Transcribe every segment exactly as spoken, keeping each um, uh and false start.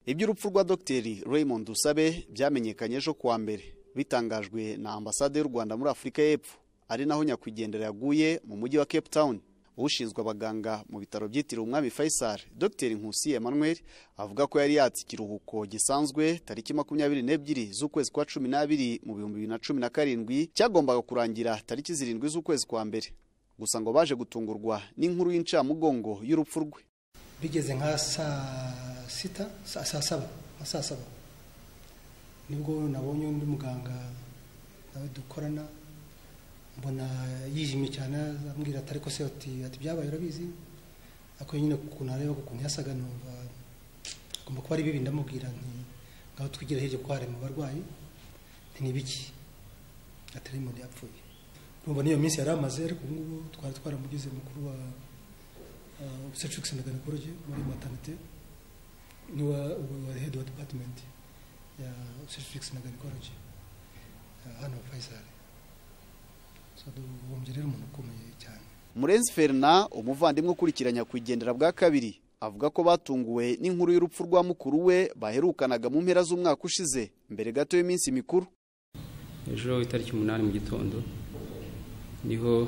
Iby'urupfu rwa Dr Raymond Dusabe byamenyekanye ejo kuwa mbere bitangajwe na ambasade y'u Rwanda muri Afurika y'Epfo, ari naho nyakwigendera yaguye mu mujyi wa Cape Town. Ushinzwe abaganga mu bitaro byitiriwe Umwami Faisal, Dr Nkusi Emmanuel, avuga ko yari yatse ikiruhuko gisanzwe tariki makumyabiri n'ebyiri z'ukwezi kwa cumi n'abiri mu bihumbi bibiri na cumi na karindwi, cyagombaga kurangira tariki zirindwi z'ukwezi kwa mbere. Gusa ngo baje gutungurwa n'inkuru y'incamugongo y'urupfu rwe. Bigeze nka saa sita, saa saba, saa saba. Nibwo nabonye undi muganga nawe dukorana, mbona yijimye cyane, ambwira atari ko se ati ati byabaye urabizi, ako nyine kukuntu areba kukuntu yasaga numva agomba kuba ari bibi. Ndamubwira nti ngaho twigira hirya kware mu barwayi, nti nibiki atari mu yapfuye. Urumva niyo minsi yaramaze, ariko ngubu twari twaramugize mukuru wa obstetrics and gynecology muri maternity, ni wa wa head of department ya obstetrics and gynecology hano Faisal. So duhomgerera umuntu ukomeye cyane. Murenzi Ferna, umuvandimwe ukurikiranya kwigendera bwa kabiri, avuga ko batunguwe n'inkuru y'urupfu rwa mukuru we baherukanaga mu mpera z'umwaka ushize mbere gato y'iminsi mikuru. Ejo itariki umunani mu gitondo niho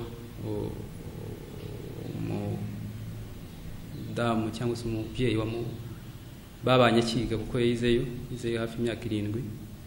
mu damu cyangwa se umubyeyi wa mu babanye kiga kuko yizeyo yizeyo hafi imyaka irindwi.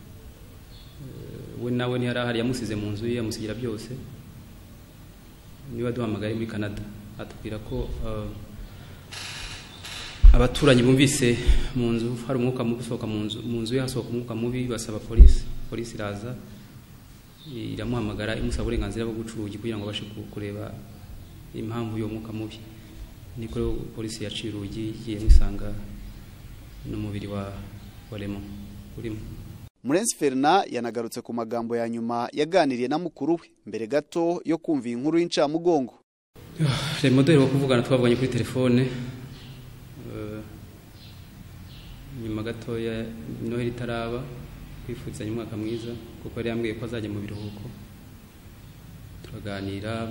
We nawe ni yarahari, yamusize mu nzu ye, yamusigira byose. Niba duhamagaye muri Canada atubwira ko uh, abaturanyi bumvise mu nzu hari umwuka mubi usohoka mu nzu mu nzu yasohoka umwuka mubi, basaba polisi. Polisi iraza iramuhamagara imusaba uburenganzira bwo gucurugi kugira ngo bashe kureba impamvu yo mwuka mubi. Niko polisi yaciye urugi igiye musanga n'umubiri wa waremo urimo. Murenzi Ferna yanagarutse ku magambo ya nyuma yaganiriye na mukuru we mbere gato yo kumva inkuru y'incamugongo. Le modeli wo kuvugana twavuganye kuri telefone nyuma gato ya Noheli taraba kwifuzanya umwaka mwiza, kuko yari yambwiye ko azajya mu biruhuko. Turaganira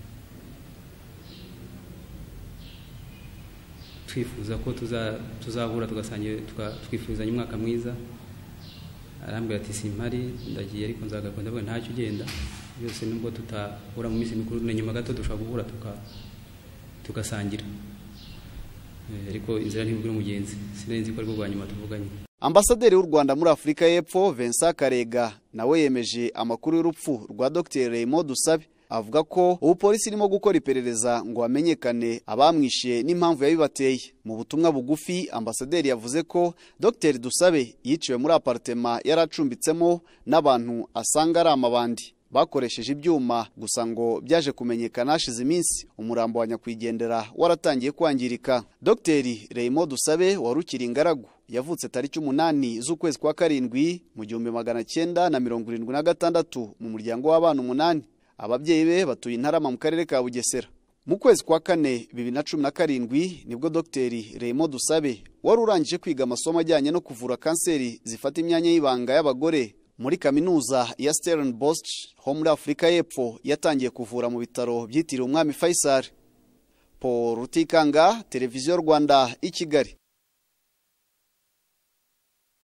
twifuza ko tuzahura tugasangira twifuzanya umwaka mwiza. Arambwira ati simpari ndagiye ariko nzagaruka. Ndavuga ntacyo ugenda byose, nubwo tutahura mu minsi mikuru na nyuma gato dushobora guhura tuka tugasangira, ariko inzira ntibugire umugenzi. Sinenzi ko ariko bwa nyuma tuvuganye. Ambasaderi w'u Rwanda muri Afurika y'Epfo Vincent Karega nawe yemeje amakuru y'urupfu rwa Dr Raymond Dusabe, avuga ko ubu polisi irimo gukora iperereza ngo hamenyekane abamwishe n'impamvu yabibateye. Mu butumwa bugufi, ambasaderi yavuze ko Dr Dusabe yiciwe muri apartment yaracumbitsemo n'abantu asanga ari amabandi bakoresheje ibyuma, gusa ngo byaje kumenyekana hashize iminsi umurambo wa nyakwigendera waratangiye kwangirika. Dr Raymond Dusabe warukiri ingaragu yavutse tariki umunani z'ukwezi kwa karindwi mu gihumbi magana cyenda na mirongo irindwi na gatandatu mu muryango w'abana umunani. Ababyeyi be batuye Intarama mu karere ka Bugesera. Mu kwezi kwa kane bibiri na cumi na karindwi nibwo Dr Raymond Dusabe wari urangije kwiga amasomo ajyanye no kuvura kanseri zifata imyanya y'ibanga y'abagore muri kaminuza ya Stellenbosch ho muri Afurika y'Epfo, yatangiye kuvura mu bitaro byitiriwe Umwami Faisal. Paul Rutikanga, Televiziyo Rwanda, i Kigali.